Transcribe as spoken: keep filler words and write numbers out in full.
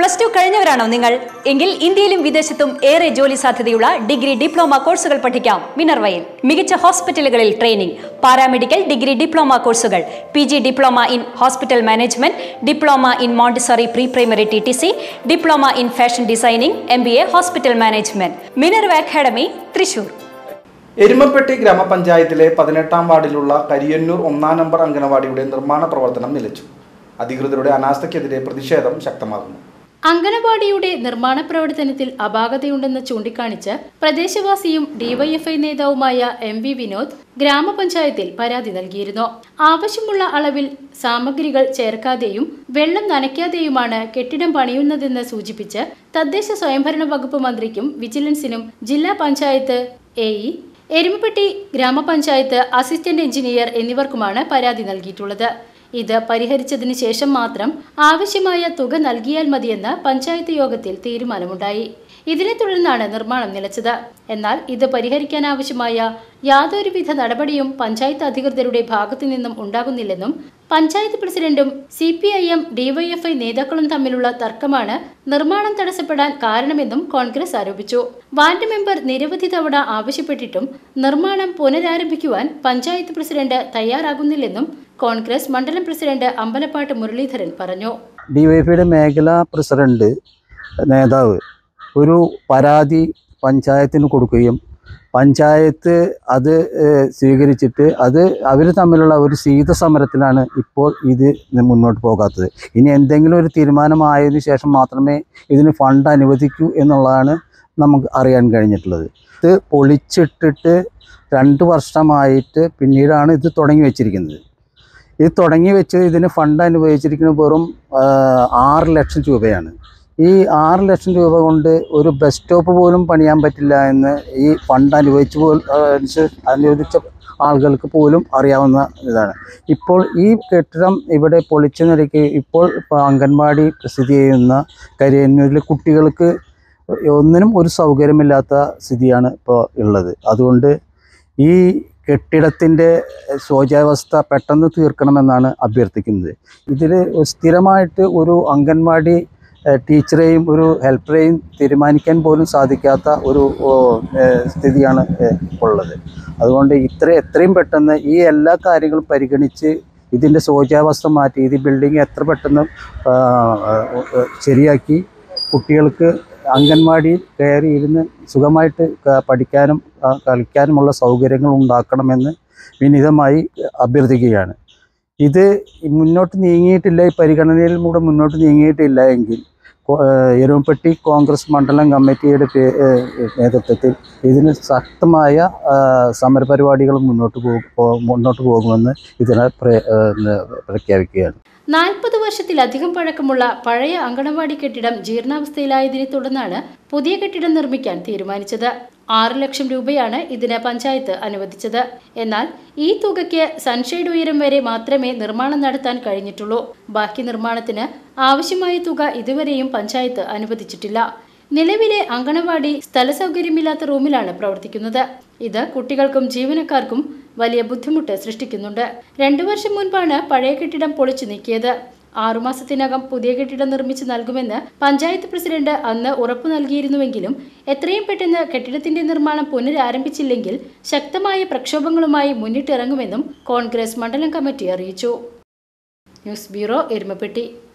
Plus two കഴിഞ്ഞവരാണോ നിങ്ങൾ? എങ്കിൽ ഇന്ത്യയിലും വിദേശത്തും ഏറെ ജോലി സാധ്യതയുള്ള ഡിഗ്രി ഡിപ്ലോമ കോഴ്സുകൾ പഠിക്കാം മിനർവയിൽ. മികച്ച ഹോസ്പിറ്റലുകളിൽ ട്രെയിനിംഗ്, പാരാമെഡിക്കൽ ഡിഗ്രി ഡിപ്ലോമ കോഴ്സുകൾ, P G diploma in hospital management, diploma in montessori pre primary T T C, diploma in fashion designing, M B A hospital management. Minerva academy, Thrissur. Erumapetty ഗ്രാമപഞ്ചായത്തിലെ പതിനെട്ടാം വാർഡിലുള്ള കരിയന്നൂർ ഒന്നാം number അംഗനവാടിയുടെ നിർമ്മാണ പ്രവർത്തനം നിലച്ചു. അധികൃതരുടെ അനാസ്ഥയ്ക്കെതിരെ പ്രതിഷേധം ശക്തമാകുന്നു. അംഗനവാടിയുടെ നിർമ്മാണ പ്രവർത്തനത്തിൽ അപാകതയുണ്ടെന്ന് ചൂണ്ടിക്കാണിച്ച് പ്രദേശവാസിയും ഡിവൈഎഫ്ഐ നേതാവുമായ എം വി വിനോദ് ഗ്രാമപഞ്ചായത്തിൽ പരാതി നൽകിയിരുന്നു. ആവശ്യമുള്ള അളവിൽ സാമഗ്രികൾ ചേർക്കാതെയും വെള്ളം നനയ്ക്കാതെയുമാണ് കെട്ടിടം പണിയുന്നതെന്ന് സൂചിപ്പിച്ച് തദ്ദേശ സ്വയംഭരണ വകുപ്പ് മന്ത്രിക്കും വിജിലൻസിനും ജില്ലാ പഞ്ചായത്ത് എ ഇ, എരുമപ്പെട്ടി ഗ്രാമപഞ്ചായത്ത് അസിസ്റ്റന്റ് എഞ്ചിനീയർ എന്നിവർക്കുമാണ് പരാതി നൽകിയിട്ടുള്ളത്. ഇത് പരിഹരിച്ചതിന് ശേഷം മാത്രം ആവശ്യമായ തുക നൽകിയാൽ മതിയെന്ന് പഞ്ചായത്ത് യോഗത്തിൽ തീരുമാനമുണ്ടായി. ഇതിനെ തുടർന്നാണ് നിർമ്മാണം നിലച്ചത്. എന്നാൽ ഇത് പരിഹരിക്കാനാവശ്യമായ യാതൊരുവിധ നടപടിയും പഞ്ചായത്ത് അധികൃതരുടെ ഭാഗത്തു നിന്നും ഉണ്ടാകുന്നില്ലെന്നും പഞ്ചായത്ത് പ്രസിഡന്റും C P I M DYFI നേതാക്കളും തമ്മിലുള്ള തർക്കമാണ് നിർമ്മാണം തടസ്സപ്പെടാൻ കാരണമെന്നും കോൺഗ്രസ് ആരോപിച്ചു. വാർഡ് മെമ്പർ നിരവധി തവണ ആവശ്യപ്പെട്ടിട്ടും നിർമ്മാണം പുനരാരംഭിക്കുവാൻ പഞ്ചായത്ത് പ്രസിഡന്റ് തയ്യാറാകുന്നില്ലെന്നും കോൺഗ്രസ് മണ്ഡലം പ്രസിഡന്റ് അമ്പലപ്പാട്ട് മുരളീധരൻ പറഞ്ഞു. ഡിവൈഎഫ്ഐയുടെ മേഖലാ പ്രസിഡന്റ് നേതാവ് ഒരു പരാതി പഞ്ചായത്തിന് കൊടുക്കുകയും പഞ്ചായത്ത് അത് സ്വീകരിച്ചിട്ട് അത് അവർ തമ്മിലുള്ള ഒരു ശീതസമരത്തിലാണ് ഇപ്പോൾ ഇത് മുന്നോട്ട് പോകാത്തത്. ഇനി എന്തെങ്കിലും ഒരു തീരുമാനമായതിനു ശേഷം മാത്രമേ ഇതിന് ഫണ്ട് അനുവദിക്കൂ എന്നുള്ളതാണ് നമുക്ക് അറിയാൻ കഴിഞ്ഞിട്ടുള്ളത്. ഇത് പൊളിച്ചിട്ടിട്ട് രണ്ട് വർഷമായിട്ട് പിന്നീടാണ് ഇത് തുടങ്ങി വെച്ചിരിക്കുന്നത്. ഇത് തുടങ്ങി വെച്ച് ഇതിന് ഫണ്ട് അനുവദിച്ചിരിക്കുന്നത് വെറും ആറ് ലക്ഷം രൂപയാണ്. ഈ ആറ് ലക്ഷം രൂപ കൊണ്ട് ഒരു ബസ് സ്റ്റോപ്പ് പോലും പണിയാൻ പറ്റില്ല എന്ന് ഈ ഫണ്ട് അനുവദിച്ച് പോലും അനുവദിച്ച ആളുകൾക്ക് പോലും അറിയാവുന്ന ഇതാണ്. ഇപ്പോൾ ഈ കെട്ടിടം ഇവിടെ പൊളിച്ച നിലയ്ക്ക് ഇപ്പോൾ അംഗൻവാടി സ്ഥിതി ചെയ്യുന്ന കരിയന്നൂരിലെ കുട്ടികൾക്ക് ഒന്നിനും ഒരു സൗകര്യമില്ലാത്ത സ്ഥിതിയാണ് ഇപ്പോൾ ഉള്ളത്. അതുകൊണ്ട് ഈ കെട്ടിടത്തിൻ്റെ ശോച്യാവസ്ഥ പെട്ടെന്ന് തീർക്കണമെന്നാണ് അഭ്യർത്ഥിക്കുന്നത്. ഇതിൽ സ്ഥിരമായിട്ട് ഒരു അംഗൻവാടി ടീച്ചറെയും ഒരു ഹെൽപ്പറെയും തീരുമാനിക്കാൻ പോലും സാധിക്കാത്ത ഒരു സ്ഥിതിയാണ് ഉള്ളത്. അതുകൊണ്ട് ഇത്ര എത്രയും പെട്ടെന്ന് ഈ എല്ലാ കാര്യങ്ങളും പരിഗണിച്ച് ഇതിൻ്റെ ശോച്യാവസ്ഥ മാറ്റി ഇത് ബിൽഡിംഗ് എത്ര പെട്ടെന്ന് ശരിയാക്കി കുട്ടികൾക്ക് അംഗൻവാടിയിൽ കയറി ഇരുന്ന് സുഖമായിട്ട് പഠിക്കാനും കളിക്കാനുമുള്ള സൗകര്യങ്ങൾ ഉണ്ടാക്കണമെന്ന് വിനീതമായി അഭ്യർത്ഥിക്കുകയാണ്. ഇത് മുന്നോട്ട് നീങ്ങിയിട്ടില്ല, ഈ പരിഗണനയിൽ കൂടെ മുന്നോട്ട് നീങ്ങിയിട്ടില്ല എങ്കിൽ എരുമപ്പെട്ടി കോൺഗ്രസ് മണ്ഡലം കമ്മിറ്റിയുടെ നേതൃത്വത്തിൽ ഇതിന് ശക്തമായ സമരപരിപാടികൾ മുന്നോട്ട് പോകും മുന്നോട്ട് പോകുമെന്ന് ഇതിനെ പ്രഖ്യാപിക്കുകയാണ്. നാൽപ്പത് വർഷത്തിലധികം പഴക്കമുള്ള പഴയ അങ്കണവാടി കെട്ടിടം ജീർണാവസ്ഥയിലായതിനെ തുടർന്നാണ് പുതിയ കെട്ടിടം നിർമ്മിക്കാൻ തീരുമാനിച്ചത്. ആറ് ലക്ഷം രൂപയാണ് ഇതിന് പഞ്ചായത്ത് അനുവദിച്ചത്. എന്നാൽ ഈ തുകയ്ക്ക് സൺഷെയ്ഡ് ഉയരം വരെ മാത്രമേ നിർമ്മാണം നടത്താൻ കഴിഞ്ഞിട്ടുള്ളൂ. ബാക്കി നിർമ്മാണത്തിന് ആവശ്യമായ തുക ഇതുവരെയും പഞ്ചായത്ത് അനുവദിച്ചിട്ടില്ല. നിലവിലെ അങ്കണവാടി സ്ഥല സൗകര്യമില്ലാത്ത റൂമിലാണ് പ്രവർത്തിക്കുന്നത്. ഇത് കുട്ടികൾക്കും ജീവനക്കാർക്കും വലിയ ബുദ്ധിമുട്ട് സൃഷ്ടിക്കുന്നുണ്ട്. രണ്ടു വർഷം മുൻപാണ് പഴയ കെട്ടിടം പൊളിച്ചു നീക്കിയത്. ആറുമാസത്തിനകം പുതിയ കെട്ടിടം നിർമ്മിച്ചു നൽകുമെന്ന് പഞ്ചായത്ത് പ്രസിഡന്റ് അന്ന് ഉറപ്പു നൽകിയിരുന്നുവെങ്കിലും എത്രയും പെട്ടെന്ന് കെട്ടിടത്തിന്റെ നിർമ്മാണം പുനരാരംഭിച്ചില്ലെങ്കിൽ ശക്തമായ പ്രക്ഷോഭങ്ങളുമായി മുന്നിട്ടിറങ്ങുമെന്നും കോൺഗ്രസ് മണ്ഡലം കമ്മിറ്റി അറിയിച്ചു. News bureau, Erumapetty.